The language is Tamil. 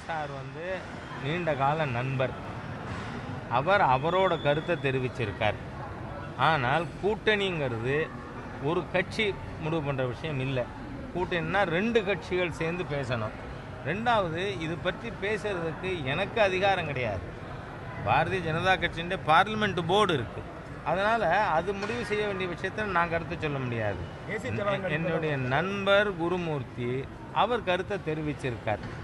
சார் நீண்ட கால நண்பர். அவரோட கருத்தை தெரிவிச்சிருக்கார். ஆனால் கூட்டணிங்கிறது ஒரு கட்சி முடிவு பண்ணுற விஷயம் இல்லை. கூட்டணின்னா 2 கட்சிகள் சேர்ந்து பேசணும். 2வது, இது பற்றி பேசுறதுக்கு எனக்கு அதிகாரம் கிடையாது. பாரதிய ஜனதா கட்சியின் பார்லிமெண்ட் போர்டு இருக்குது. அதனால் அது முடிவு செய்ய வேண்டிய விஷயத்தில் நான் கருத்து சொல்ல முடியாது. என்னுடைய நண்பர் குருமூர்த்தி அவர் கருத்தை தெரிவிச்சிருக்கார்.